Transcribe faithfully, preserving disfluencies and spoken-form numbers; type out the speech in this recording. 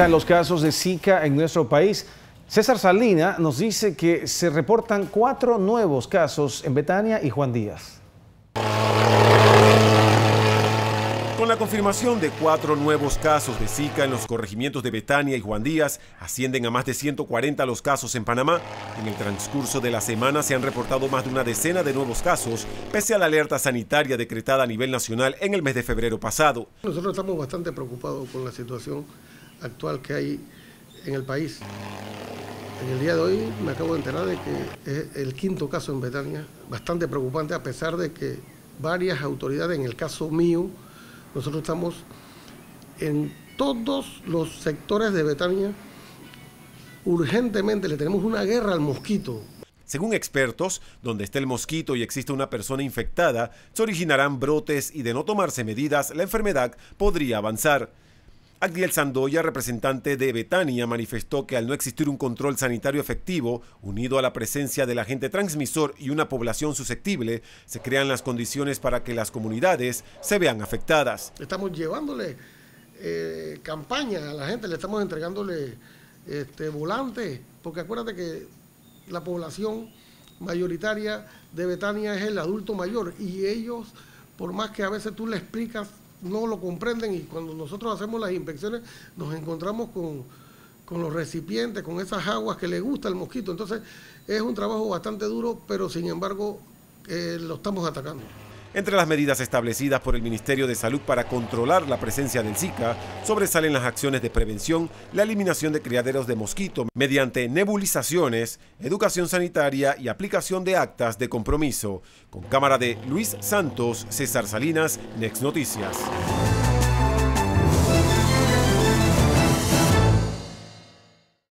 aumentan los casos de Zika en nuestro país. César Salina nos dice que se reportan cuatro nuevos casos en Betania y Juan Díaz. Con la confirmación de cuatro nuevos casos de Zika en los corregimientos de Betania y Juan Díaz, ascienden a más de ciento cuarenta los casos en Panamá. En el transcurso de la semana se han reportado más de una decena de nuevos casos, pese a la alerta sanitaria decretada a nivel nacional en el mes de febrero pasado. Nosotros estamos bastante preocupados con la situación actual que hay en el país. En el día de hoy me acabo de enterar de que es el quinto caso en Betania, bastante preocupante, a pesar de que varias autoridades, en el caso mío, nosotros estamos en todos los sectores de Betania, urgentemente le tenemos una guerra al mosquito. Según expertos, donde esté el mosquito y existe una persona infectada, se originarán brotes y de no tomarse medidas, la enfermedad podría avanzar. Agdiel Sandoya, representante de Betania, manifestó que al no existir un control sanitario efectivo, unido a la presencia del agente transmisor y una población susceptible, se crean las condiciones para que las comunidades se vean afectadas. Estamos llevándole eh, campaña a la gente, le estamos entregándole este, volantes, porque acuérdate que la población mayoritaria de Betania es el adulto mayor y ellos, por más que a veces tú le explicas, no lo comprenden, y cuando nosotros hacemos las inspecciones nos encontramos con, con los recipientes, con esas aguas que le gusta al mosquito. Entonces es un trabajo bastante duro, pero sin embargo eh, lo estamos atacando. Entre las medidas establecidas por el Ministerio de Salud para controlar la presencia del Zika, sobresalen las acciones de prevención, la eliminación de criaderos de mosquito mediante nebulizaciones, educación sanitaria y aplicación de actas de compromiso. Con cámara de Luis Santos, César Salinas, Next Noticias.